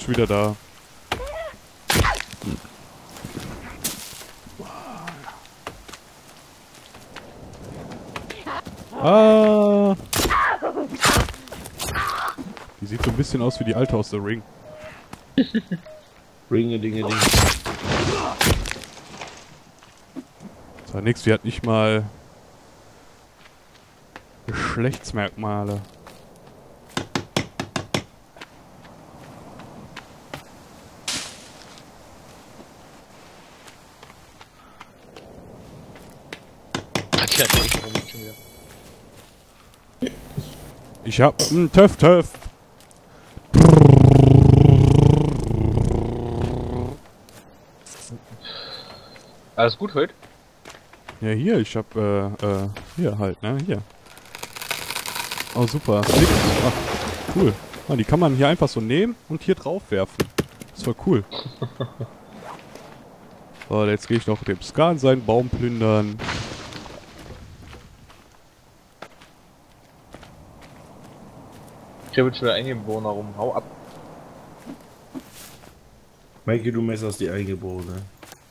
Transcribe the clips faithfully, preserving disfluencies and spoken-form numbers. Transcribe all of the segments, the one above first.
schon wieder da. Ah! Die sieht so ein bisschen aus wie die alte aus The Ring. Ringe, Dinge, Dinge. Das war nix, die hat nicht mal Geschlechtsmerkmale. Ja, echt, warum schon wieder? Ich hab einen Töff Töff. Alles gut heute? Ja, hier, ich hab, äh, äh, hier halt, ne, hier. Oh, super. Ach, cool. Ah, die kann man hier einfach so nehmen und hier drauf werfen. Das war cool. So, jetzt gehe ich noch dem Skan seinen Baum plündern. Ich habe jetzt schon wieder Eingeborene rum. Hau ab. Mikey, du messerst die Eingeborene.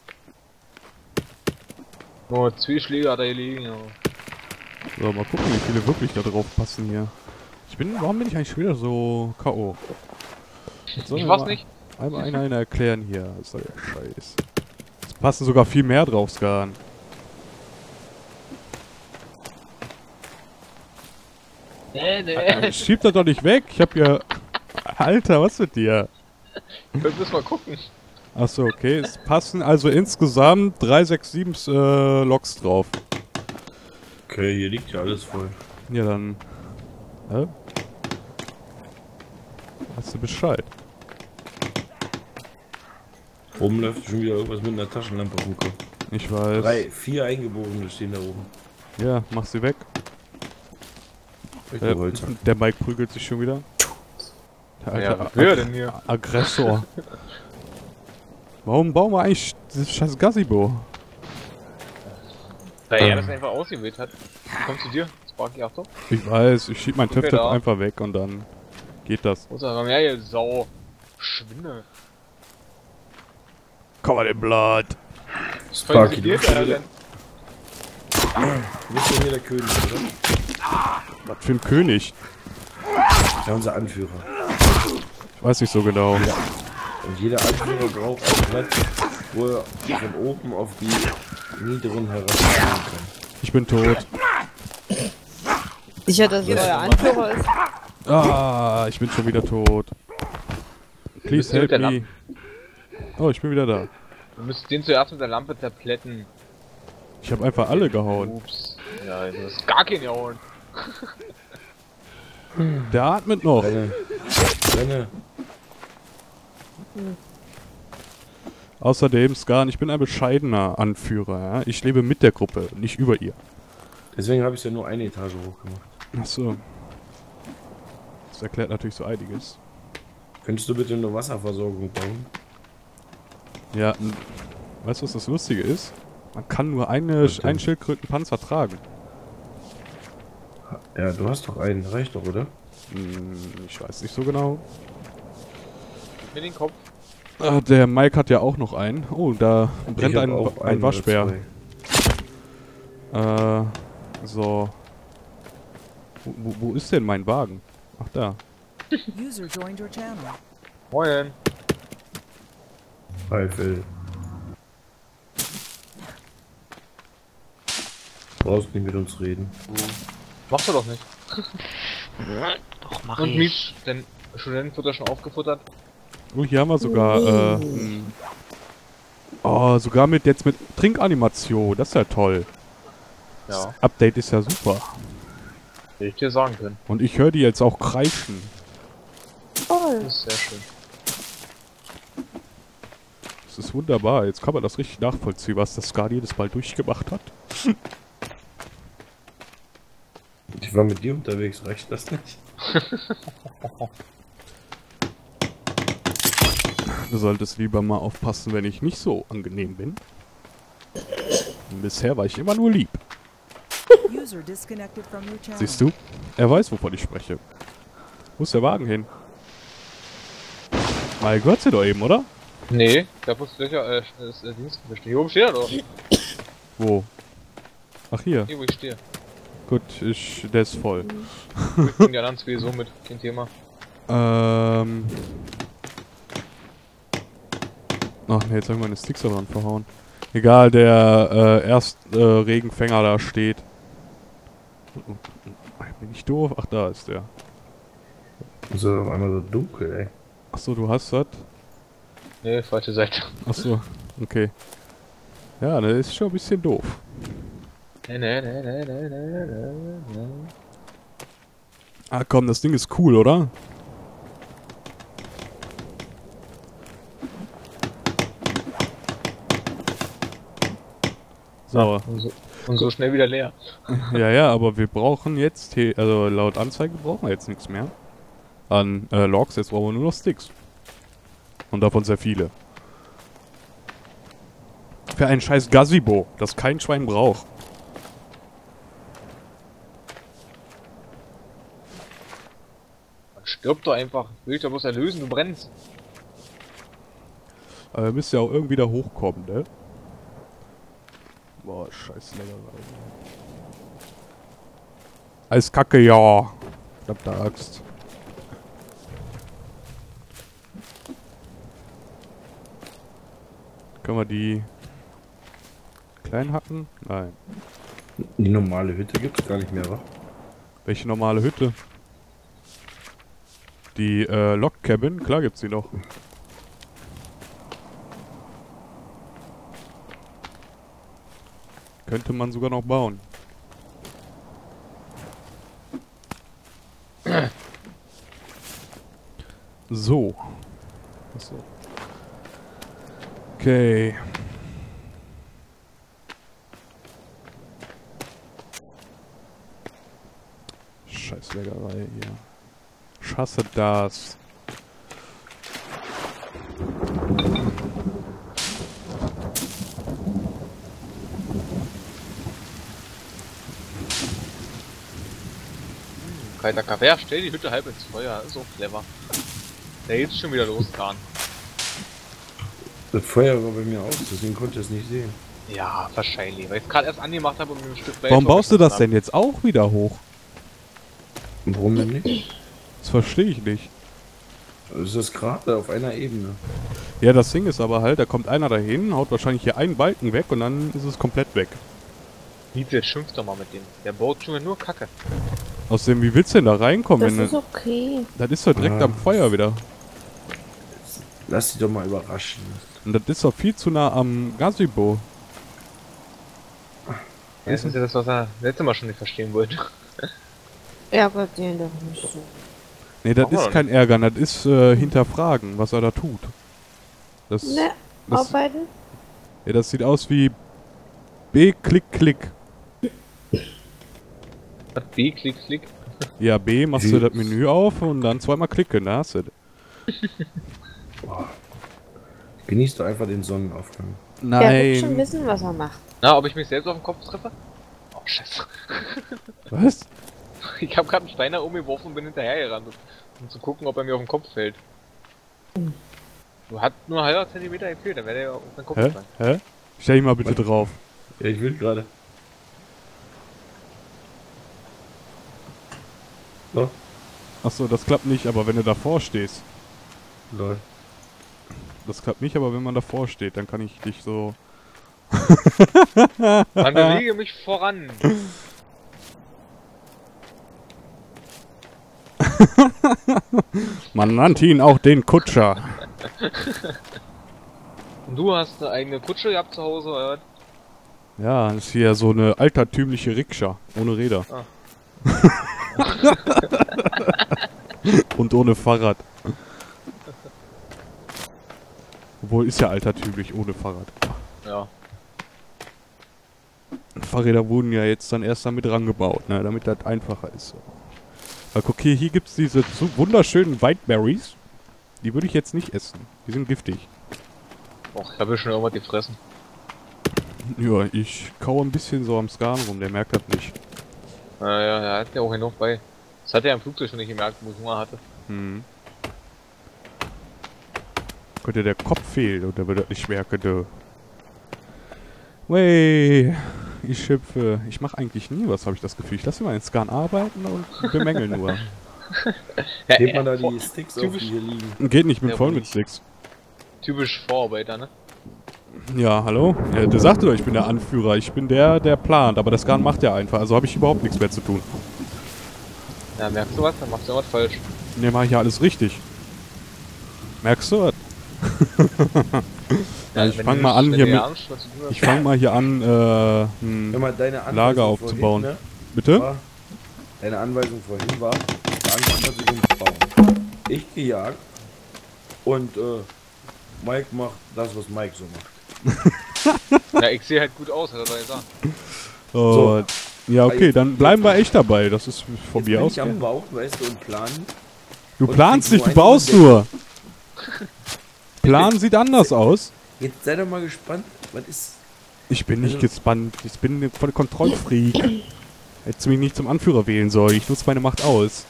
Nur zwei Schläge hat er gelegen, ja. So, mal gucken, wie viele wirklich da drauf passen hier. Ich bin, warum bin ich eigentlich schon wieder so K O? Ich weiß nicht. Einmal einer, einer erklären hier. Das ist doch der Scheiß. Es passen sogar viel mehr drauf, Skan. Nee, nee. Schieb das doch nicht weg. Ich hab ja... Alter, was mit dir? Wir müssen mal gucken. Achso, okay. Es passen also insgesamt drei sechs sieben äh, Loks drauf. Okay, hier liegt ja alles voll. Ja, dann... Hä? Hast du Bescheid? Oben läuft schon wieder irgendwas mit einer Taschenlampe auf dem Kopf. Ich weiß. Drei, vier Eingeborene stehen da oben. Ja, mach sie weg. Ich Äh, Holz. der Mike prügelt sich schon wieder. Der Ja, alte was will er denn hier? Aggressor. Warum bauen wir eigentlich dieses scheiß Gazebo? Weil er das einfach ausgewählt hat. Komm zu dir, Sparky, Achtung. Ich weiß, ich schieb mein Okay, Töff da. einfach weg und dann geht das. Wo ist er? Komm her, ihr Sau. Schwinde. Komm mal den Blatt. Sparky, du Voll bist er ja denn? du bist ja hier der König, oder? Was für ein König? Ja, unser Anführer. Ich weiß nicht so genau. Und jeder Anführer braucht einen Platz, wo er von oben auf die niederen herabschauen kann. Ich bin tot. Sicher, dass es euer Anführer ist? Ah, ich bin schon wieder tot. Please help der me. Oh, ich bin wieder da. Du müsst den zuerst mit der Lampe zerplätten. Ich habe einfach alle gehauen. Ups. Ja, du hast gar keinen gehauen. Der atmet noch. Renne. Renne. Außerdem, Skan, ich bin ein bescheidener Anführer. Ja? Ich lebe mit der Gruppe, nicht über ihr. Deswegen habe ich es ja nur eine Etage hoch gemacht. Achso. Das erklärt natürlich so einiges. Könntest du bitte eine Wasserversorgung bauen? Ja, n- weißt du, was das Lustige ist? Man kann nur eine, Was denn? einen Schildkrötenpanzer tragen. Ja, du hast doch einen, reicht doch, oder? Hm, ich weiß nicht so genau. Mit den Kopf. Ah, der Mike hat ja auch noch einen. Oh, da brennt Ich hab ein, auch ein einen oder Waschbär. zwei. Äh, so. Wo, wo, wo ist denn mein Wagen? Ach, da. User joined your channel. Moin. Hi, Phil. Brauchst nicht mit uns reden. Machst du doch nicht. Doch, mach Und Mies, denn Studentenfutter schon aufgefuttert? Oh, hier haben wir sogar, äh, hm. Oh, sogar mit, jetzt mit Trinkanimation. Das ist ja toll. Ja. Das Update ist ja super. Hätte ich dir sagen können. Und ich höre die jetzt auch kreischen. Das ist sehr schön. Das ist wunderbar. Jetzt kann man das richtig nachvollziehen, was das Skan jedes Mal durchgemacht hat. Ich war mit dir unterwegs, reicht das nicht? Du solltest lieber mal aufpassen, wenn ich nicht so angenehm bin. Bisher war ich immer nur lieb. User disconnected from your channel. Siehst du? Er weiß, wovon ich spreche. Wo ist der Wagen hin? Mal gehört sie doch eben, oder? Nee, da muss Löcher, äh, das äh, Dienstgewicht. Hier oben steht er doch. Wo? Ach, hier. Hier, wo ich stehe. Gut, ich, der ist voll. Ich bring die anderen zwei so mit, kein Thema. Ähm. Ach ne, jetzt haben wir meine Sticks da dran verhauen. Egal, der äh, erst äh, Regenfänger da steht. Bin ich doof? Ach, da ist der. Ist ja auf einmal so dunkel, ey. Achso, du hast das? Nee, falsche Seite. Achso, okay. Ja, das ist schon ein bisschen doof. Nee, nee, nee, nee, nee, nee, nee, nee. Ah komm, das Ding ist cool, oder? So. Und so, und so schnell wieder leer. Ja, ja, aber wir brauchen jetzt, he- also laut Anzeige brauchen wir jetzt nichts mehr an äh, Logs, jetzt brauchen wir nur noch Sticks. Und davon sehr viele. Für einen scheiß Gazebo, das kein Schwein braucht. Man stirbt doch einfach. Will ich doch bloß erlösen, du brennst. Aber wir müssen ja auch irgendwie da hochkommen, ne? Boah, scheiß Leckerei. Alles Kacke, ja. Verdammte Axt. Können wir die klein hacken? Nein. Die normale Hütte gibt's gar nicht mehr, wa? Welche normale Hütte? Die äh, Log Cabin? Klar gibt's die noch. Könnte man sogar noch bauen. So. Achso. Okay. Scheiß Leckerei hier. Ich hasse das. Kalter Kaffee. Ja, stell die Hütte halb ins Feuer. So clever. Da geht's schon wieder los, Kahn. Das Feuer war bei mir aus, deswegen konnte ich es nicht sehen. Ja, wahrscheinlich. Weil ich es gerade erst angemacht habe und mir ein Stück Fleisch Warum baust du das aufgeschnitten denn jetzt auch wieder hoch? Und warum denn nicht? Das verstehe ich nicht. Es ist gerade auf einer Ebene. Ja, das Ding ist aber halt, da kommt einer dahin, haut wahrscheinlich hier einen Balken weg und dann ist es komplett weg. habe. Lied, jetzt schimpft doch mal mit dem. Der baut schon nur Kacke. Außerdem, wie willst du denn da reinkommen? Das wenn ist du- okay. Das ist doch direkt Ah. am Feuer wieder. Lass dich doch mal überraschen. Und das ist doch viel zu nah am Gazebo. Ja, das ist ja das, was er letztes Mal schon nicht verstehen wollte. Ärgert den doch nicht so. Nee, das Machen wir ist doch kein Ärgern, das ist äh, hinterfragen, was er da tut. Das, Ne, das, arbeiten? ja, das sieht aus wie B, Klick, Klick. Hat B, klick, klick. Ja, B, machst du das Menü auf und dann zweimal klicken, da hast du das. Genieß doch einfach den Sonnenaufgang. Der wird schon Nein. wissen, was er macht. Na, ob ich mich selbst auf den Kopf treffe? Oh, scheiße. Was? Ich habe gerade einen Steiner umgeworfen und bin hinterhergerannt, um zu gucken, ob er mir auf den Kopf fällt. Du hat nur ein halber Zentimeter gefehlt, dann wäre der auf den Kopf Hä? gefallen. Hä? Stell dich mal bitte drauf. Ja, ich will gerade. So, Achso, das klappt nicht, aber wenn du davor stehst. lol. Das klappt nicht, aber wenn man davor steht, dann kann ich dich so... Man bewege mich voran. Man nannte ihn auch den Kutscher. Und du hast eine eigene Kutsche gehabt zu Hause, oder was? Ja, das ist hier so eine altertümliche Rikscha. Ohne Räder. Ah. Und ohne Fahrrad. Obwohl, ist ja altertümlich ohne Fahrrad. Ja. Fahrräder wurden ja jetzt dann erst damit rangebaut, ne, damit das einfacher ist. Aber guck hier, hier gibt's diese so wunderschönen Whiteberries. Die würde ich jetzt nicht essen. Die sind giftig. Och, ich habe schon irgendwas gefressen. Ja, ich kaue ein bisschen so am Skan rum, der merkt das nicht. Naja, er hat ja auch genug bei. Das hat er im Flugzeug schon nicht gemerkt, wo ich Hunger hatte. Hm. Könnte der Kopf fehlen oder würde das nicht merken, du. Wey, ich schimpfe. Ich mache eigentlich nie was, habe ich das Gefühl. Ich lasse immer den Scan arbeiten und bemängel nur. Ja, Hebt man da vor- die Sticks auf, typisch- die hier liegen? Geht nicht, mit Ja, voll wo mit ich- Sticks. Typisch Vorarbeiter, ne? Ja, hallo? Ja, der sagte doch, ich bin der Anführer. Ich bin der, der plant. Aber der Scan macht ja einfach. Also habe ich überhaupt nichts mehr zu tun. Ja, merkst du was? Dann machst du was falsch. Ne, mache ich ja alles richtig. Merkst du was? Ja, ich wenn fang du mal nicht- an wenn hier du mit... ernst, was du tun Ich fange mal hier an, äh... Hm, Wenn man deine Anweisung Lager vorhin, aufzubauen. Ne, bitte? war, deine Anweisung vorhin war, Veranstaltung bauen. Ich gejagt und äh, Mike macht das, was Mike so macht. hast. Ja, ich sehe halt gut aus, hat er doch gesagt. Oh, ja, okay, Jetzt- dann bleiben wir echt dabei. Das ist von Jetzt mir bin aus. ich am gern. Bauen, weißt du, und planen. Du und planst krieg nicht, du nur einen baust Überblick. nur. Plan sieht anders aus. Jetzt sei doch mal gespannt, was ist... Ich bin nicht Also- gespannt. Ich bin eine volle Kontrollfreak. Hättest du mich nicht zum Anführer wählen sollen. Ich nutze meine Macht aus.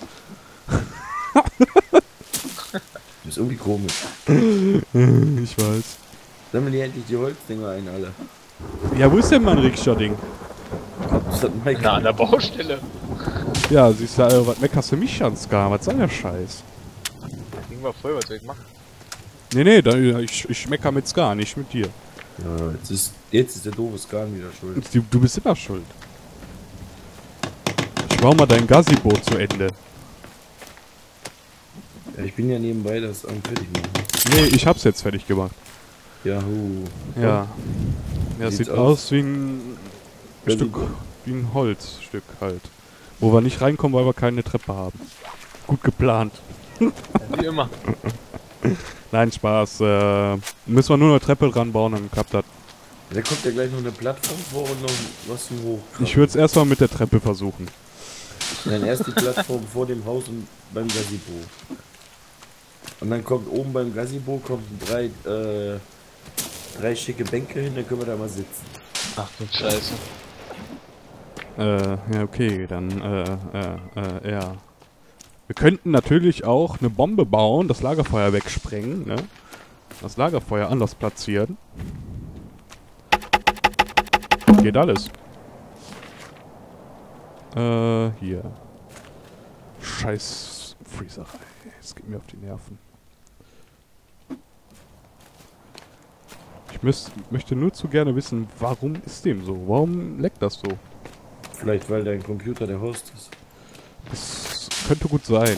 Das ist irgendwie komisch. Ich weiß. Sammeln die endlich die Holzdinger ein, alle. Ja, wo ist denn mein Rikscha-Ding? Das hat Mike. Na, an der Baustelle. Ja, siehst du, äh, was meckerst du mich an, Ska? Was soll der Scheiß? Das Ding war voll, was soll ich machen? Nee, nee, da, ich, ich mecker mit Ska, nicht mit dir. Ja, jetzt ist, jetzt ist der doofe Skan wieder schuld. Du, du bist immer schuld. Ich baue mal dein Gazebo zu Ende. Ja, ich bin ja nebenbei das am fertig machen. Nee, ich hab's jetzt fertig gemacht. Yahoo. Ja. Ja, es Sieht's sieht aus? aus wie ein Ja, Stück, sieht- wie ein Holzstück halt. Wo wir nicht reinkommen, weil wir keine Treppe haben. Gut geplant. Ja, wie immer. Nein, Spaß. Äh, müssen wir nur eine Treppe dran bauen, dann klappt das. Da kommt ja gleich noch eine Plattform vor und noch was zum Hoch. Ich würde es erstmal mit der Treppe versuchen. Dann erst die Plattform vor dem Haus und beim Gazebo. Und dann kommt oben beim Gazebo kommt drei, äh, drei schicke Bänke hin, dann können wir da mal sitzen. Ach du Scheiße. Äh, ja, okay, dann, äh, äh, äh, ja. Wir könnten natürlich auch eine Bombe bauen, das Lagerfeuer wegsprengen, ne? Das Lagerfeuer anders platzieren. Geht alles. Äh, hier. Scheiß Freezerei. Es geht mir auf die Nerven. Ich müsst, möchte nur zu gerne wissen, warum ist dem so? Warum leckt das so? Vielleicht weil dein Computer der Host ist. Das könnte gut sein.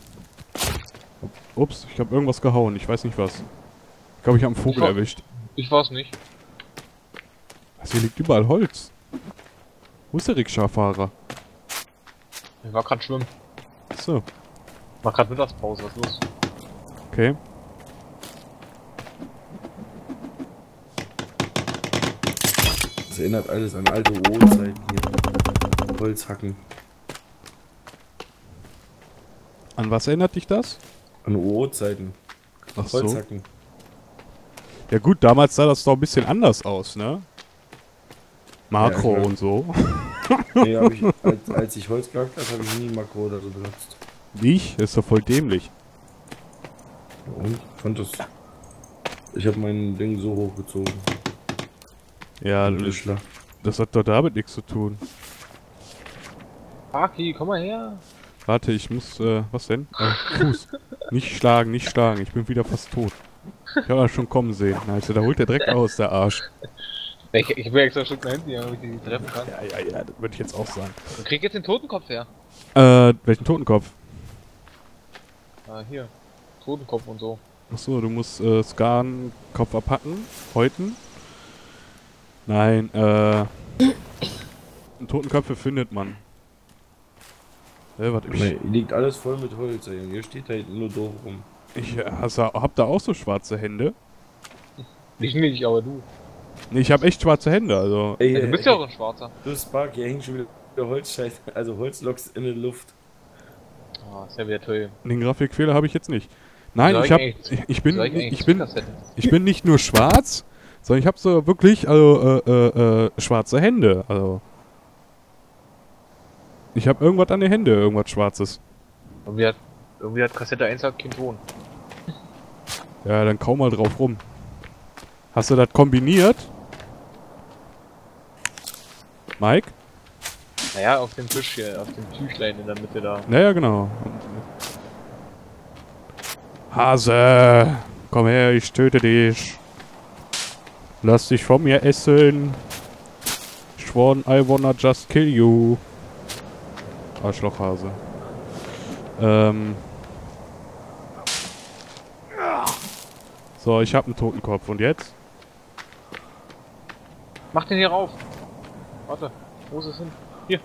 Ups, ich habe irgendwas gehauen. Ich weiß nicht was. Ich glaube, ich habe einen Vogel Ja. erwischt. Ich war's nicht. Also hier liegt überall Holz. Wo ist der Rikscha-Fahrer? Ich war grad schwimmen. So, War grad Mittagspause, was ist los? okay. Das erinnert alles an alte U O-Zeiten hier. Holzhacken. An was erinnert dich das? An U O-Zeiten. Ach so. Holzhacken. Ja gut, damals sah das doch ein bisschen anders aus, ne? Makro Ja, klar. und so. Nee, hab ich, als, als ich Holz gehackt habe, habe ich nie Makro oder so benutzt. Wie ich? Das ist doch voll dämlich. Und? Ich fand das. Ich habe mein Ding so hochgezogen. Ja, Und das, Schlag. das hat doch damit nichts zu tun. Aki, komm mal her. Warte, ich muss, äh, was denn? Äh, Fuß. Nicht schlagen, nicht schlagen. Ich bin wieder fast tot. Ich habe das schon kommen sehen. Also, da holt der direkt aus, der Arsch. Ich, ich will extra ein Stück nach hinten, damit ich die treffen kann. Ja, ja, ja, das würde ich jetzt auch sagen. Und krieg jetzt den Totenkopf her. Äh, welchen Totenkopf? Ah, hier. Totenkopf und so. Achso, du musst, äh, Skan Kopf abhacken. Häuten. Nein, äh... Totenköpfe findet man. Äh, warte, ich... Nee, liegt alles voll mit Holz, ey. Und ihr steht da hinten nur doof rum. Ich äh, hast, da- hab da auch so schwarze Hände. Nicht nicht, aber du. Nee, ich hab echt schwarze Hände, also... Ey, Ja, du ey, bist ja auch ein Schwarzer. Du Spark, hier hängt schon wieder Holzscheiß, also Holzloks in der Luft. Ah, ist ja wieder toll. Den Grafikfehler habe ich jetzt nicht. Nein, Soll ich ich hab... eigentlich- Ich, ich bin... Soll eigentlich Ich bin... Kassetten? Ich bin nicht nur schwarz, sondern ich habe so wirklich, also, äh, äh, äh, schwarze Hände, also... Ich habe irgendwas an den Händen, irgendwas Schwarzes. Irgendwie hat, irgendwie hat Kassette eins halt keinen Ton. Ja, dann kau mal drauf rum. Hast du das kombiniert? Mike? Naja, auf dem Tisch hier, auf dem Tüchlein in der Mitte da. Naja, genau. Hase! Komm her, ich töte dich. Lass dich von mir essen. Schworen, I wanna just kill you. Arschlochhase. Ähm. So, ich hab einen Totenkopf. Und jetzt? Mach den hier rauf. Warte, wo ist es hin? Hier.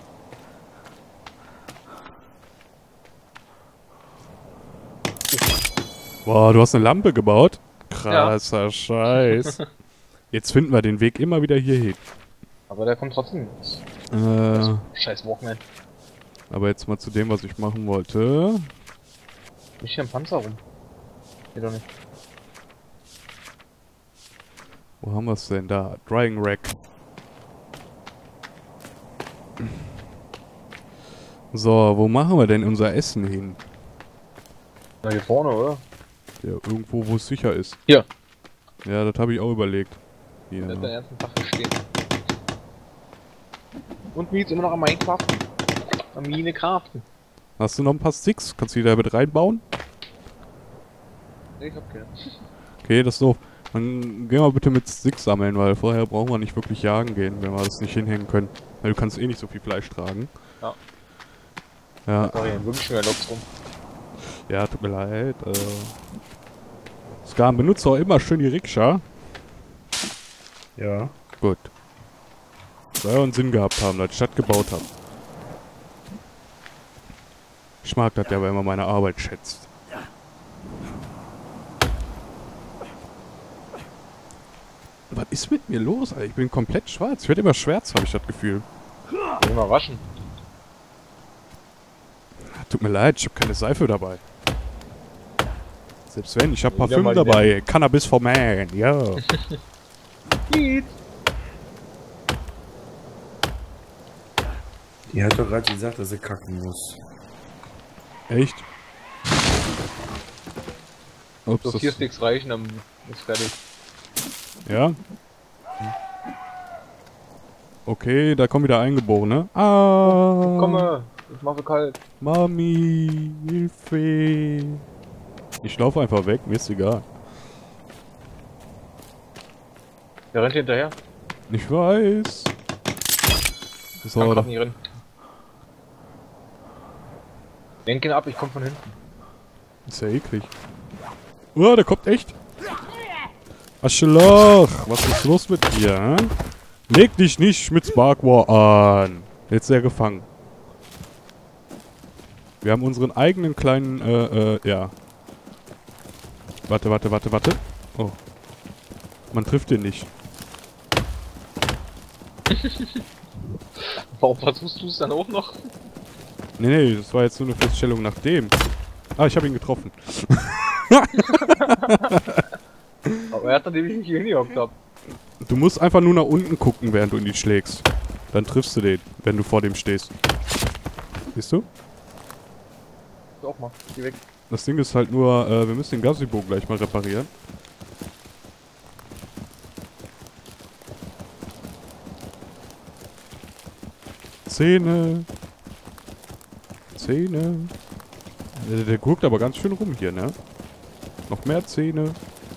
Boah, du hast eine Lampe gebaut? Krasser Scheiß. Jetzt finden wir den Weg immer wieder hier hin. Aber der kommt trotzdem. Äh, Scheiß Walkman. aber jetzt mal zu dem, was ich machen wollte. Nicht hier im Panzer rum. Geht doch nicht. Wo haben wir es denn da? Drying Rack. So, wo machen wir denn unser Essen hin? Na, hier vorne, oder? Ja, irgendwo, wo es sicher ist. Hier. Ja, das habe ich auch überlegt. Hier. Der hat den ganzen Tag hier stehen. Und wie jetzt immer noch am Minecraften. Am Mine craften. Hast du noch ein paar Sticks? Kannst du die da mit reinbauen? Nee, ich hab keine. Okay, das ist doof. Dann gehen wir bitte mit Sticks sammeln, weil vorher brauchen wir nicht wirklich jagen gehen, wenn wir das nicht hinhängen können. Weil du kannst eh nicht so viel Fleisch tragen. Ja. Ja, Sorry, dann wirklich schon mehr Loks rum. ja, tut mir leid. Äh. Skan, benutzt auch immer schön die Rikscha. Ja. Gut. Soll ja einen Sinn gehabt haben, dass ich das gebaut habe. Ich mag das ja, wenn man meine Arbeit schätzt. Was ist mit mir los, Alter? Ich bin komplett schwarz. Ich werde immer schwärzer, habe ich das Gefühl. Geh mal waschen. Tut mir leid, ich habe keine Seife dabei. Selbst wenn, ich habe Wieder Parfüm mal dabei. Cannabis for Man, ja. Geht. Die hat doch gerade gesagt, dass sie kacken muss. Echt? Ups, So das, vier Sticks reichen, dann ist fertig. ja? Okay, da kommen wieder Eingeborene. Ah! Komme, ich mache kalt. Mami, Hilfe. Ich laufe einfach weg, mir ist egal. Der rennt hinterher. Ich weiß. Kann So, grad da, nicht rennen. Lenk ihn ab, ich komm von hinten. ist ja eklig. Oh, der kommt echt. Aschloch, was ist los mit dir, hä? Leg dich nicht mit Sparkwar an. Jetzt ist er gefangen. Wir haben unseren eigenen kleinen, äh, äh, ja. Warte, warte, warte, warte. Oh. Man trifft den nicht. Warum versuchst du es dann auch noch? Nee, nee, das war jetzt nur eine Feststellung nach dem. Ah, ich habe ihn getroffen. Aber er hat dann nämlich nicht hier hingehockt hab. Du musst einfach nur nach unten gucken, während du ihn schlägst. Dann triffst du den, wenn du vor dem stehst. Siehst du? So, auch mal, geh weg. Das Ding ist halt nur, äh, wir müssen den Gazebo gleich mal reparieren. Zähne. Zähne. Der, der guckt aber ganz schön rum hier, ne? Noch mehr Zähne.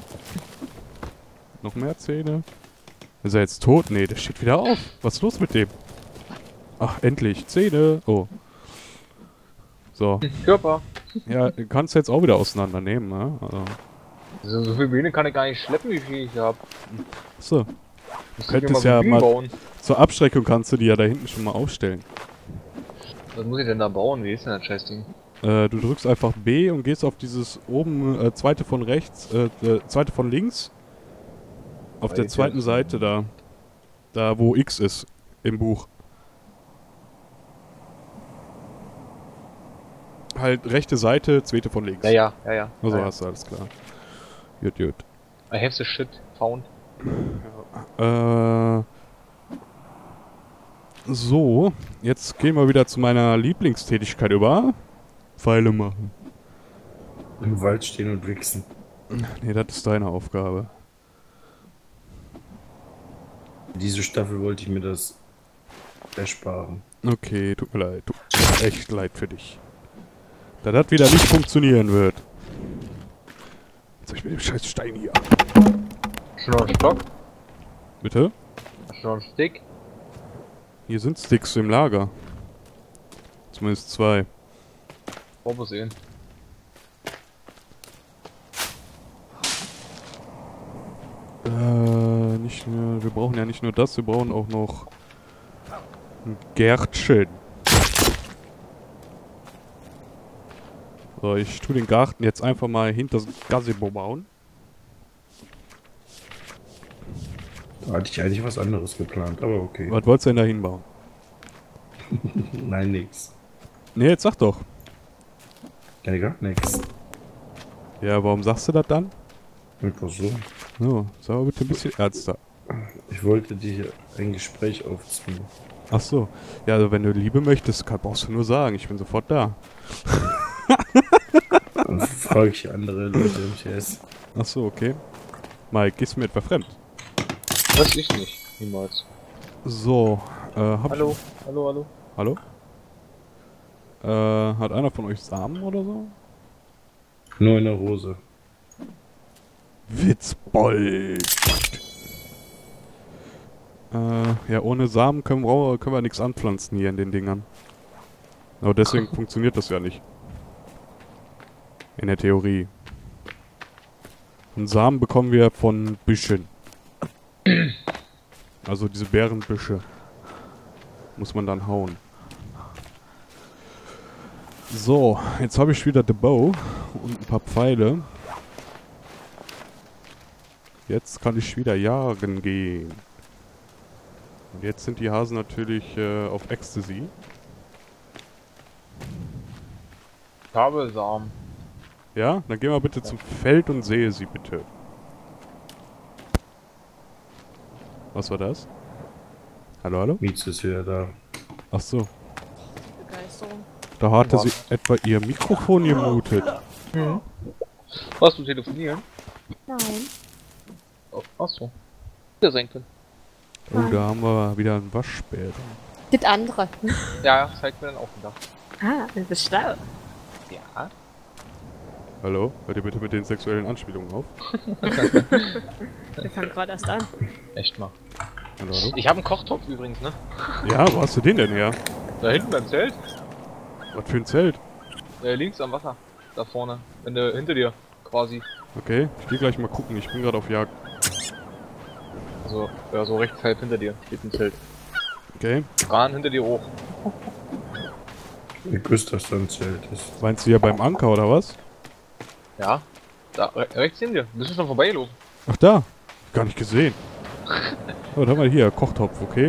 Noch mehr Zähne. Ist er jetzt tot? Nee, der steht wieder auf. Was ist los mit dem? Ach, endlich. Zähne. Oh. So. Körper. Ja, du kannst jetzt auch wieder auseinandernehmen, ne? Also. So, so viel Biene kann ich gar nicht schleppen, wie viel ich hab. So. Muss Könntest ich mir ja Bienen mal- bauen. Zur Abschreckung kannst du die ja da hinten schon mal aufstellen. Was muss ich denn da bauen? Wie ist denn das Scheißding? Äh, du drückst einfach B und gehst auf dieses oben, äh, zweite von rechts, äh, äh, zweite von links. Auf der Zweite zweiten von- Seite da. Da, wo X ist. Im Buch. Halt rechte Seite, zweite von links. Ja, ja, ja, ja. Also ja, ja. hast du alles klar. Gut, gut. I have the shit found. Äh. So, jetzt gehen wir wieder zu meiner Lieblingstätigkeit über. Pfeile machen. Im Wald stehen und wichsen. Nee, das ist deine Aufgabe. Diese Staffel wollte ich mir das ersparen. Okay, tut mir leid. Tut mir echt leid für dich. Da das wieder nicht funktionieren wird. Jetzt soll ich mit dem scheiß Stein hier. Schon noch ein Stock? Bitte? Schon noch ein Stick? Hier sind Sticks im Lager. Zumindest zwei. Wollen wir sehen. Äh, nicht nur, wir brauchen ja nicht nur das, wir brauchen auch noch ein Gärtchen. So, ich tue den Garten jetzt einfach mal hinter das Gazebo bauen. Da hatte ich eigentlich was anderes geplant, aber okay. Was wolltest du denn da hinbauen? Nein, nix. Ne, jetzt sag doch. Ja, gar nix. Ja, warum sagst du das dann? Einfach so. So, sag mal bitte ein bisschen ernster. Ich wollte dir ein Gespräch aufziehen. Ach so. Ja, also wenn du Liebe möchtest, kann, brauchst du nur sagen. Ich bin sofort da. Dann frage ich andere Leute im T S. Ach so, okay. Mike, gehst du mir etwa fremd? Das ich nicht. Niemals. So, äh, hab Hallo, hallo, hallo. Hallo? Äh, hat einer von euch Samen oder so? Nur in der Hose. Witzbold! Äh, ja, ohne Samen können wir, können wir nichts anpflanzen hier in den Dingern. Aber deswegen funktioniert das ja nicht. In der Theorie. Und Samen bekommen wir von Büschen. Also diese Bärenbüsche. Muss man dann hauen. So, jetzt habe ich wieder The Bow und ein paar Pfeile. Jetzt kann ich wieder jagen gehen. Und jetzt sind die Hasen natürlich äh, auf Ecstasy. Kabelsamen. Ja, dann gehen wir bitte zum Feld und sehe sie bitte. Was war das? Hallo, hallo? Mietz ist wieder da. Ach so, Begeisterung. da hatte sie etwa ihr Mikrofon gemutet. Was, du telefonieren? Nein. Oh, achso. Hätte sein können. Oh, da haben wir wieder einen Waschbär. Das andere. Ja, zeigt mir dann auch wieder. Ah, du bist schlau. Ja. Hallo? Hört ihr bitte mit den sexuellen Anspielungen auf? Wir fangen gerade erst an. Echt mal. Hallo, hallo? Ich habe einen Kochtopf übrigens, ne? Ja, wo hast du den denn her? Da hinten beim Zelt. Was für ein Zelt? Äh, links am Wasser. Da vorne. Wenn du hinter dir. Quasi. Okay, ich geh gleich mal gucken, ich bin gerade auf Jagd. Also, ja, so rechts halb hinter dir steht ein Zelt. Okay. Ran hinter dir hoch. Ich wüsste, dass da ein Zelt ist. Meinst du ja beim Anker oder was? Ja. Da, re rechts hinter dir. Bist du schon vorbeigelaufen? Ach da, gar nicht gesehen. Oh, was haben wir hier? Kochtopf, okay.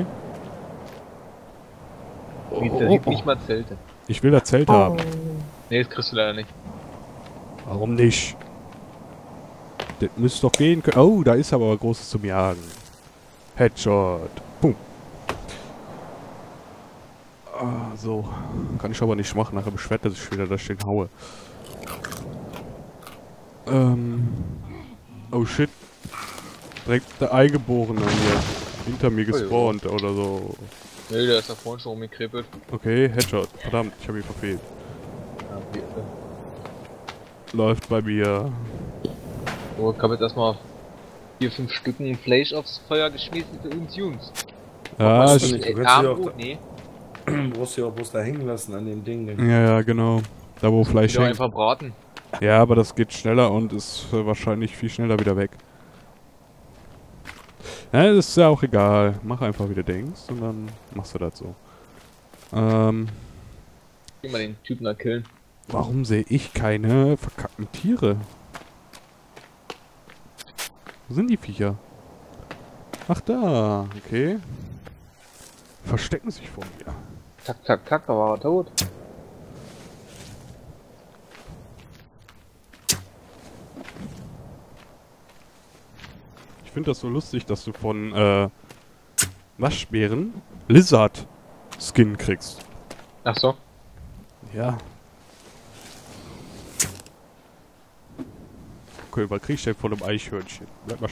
Oh, oh, der oh, liegt oh. nicht mal Zelte. Ich will das Zelt haben. Nee, das kriegst du leider nicht. Warum nicht? Das müsste doch gehen können. Oh, da ist aber was Großes zum Jagen. Headshot. Pum. Ah, so. Kann ich aber nicht machen. Nachher beschwert er sich wieder, dass ich den haue. Ähm. Oh shit. Direkt der Eingeborene hier. Hinter mir gespawnt oder so. Nee, der ist da vorhin schon rumgekrepelt. Okay, Headshot. Verdammt, ich habe ihn verfehlt. Ja, wie, äh, Läuft bei mir. So, ich hab jetzt erstmal vier, fünf Stücken Fleisch aufs Feuer geschmissen für uns Jungs. Ja, Was ich, denn? Äh, Du kannst sie auch Armbrot? da- Nee. Du brauchst ja auch bloß da hängen lassen an dem Ding. Dann ja, ja, genau. Da wo Fleisch Ja, hängt. einfach braten. Ja, aber das geht schneller und ist äh, wahrscheinlich viel schneller wieder weg. Ja, das ist ja auch egal. Mach einfach, wie du denkst und dann machst du das so. Ähm, Geh mal den Typen da killen. warum sehe ich keine verkackten Tiere? Wo sind die Viecher? Ach da, okay. Verstecken sich vor mir. Zack, zack, zack, da war er tot. Ich finde das so lustig, dass du von äh, Waschbären Lizard Skin kriegst. Ach so. Ja. Dunkeln. Was krieg ich denn von einem Eichhörnchen? Bleib mal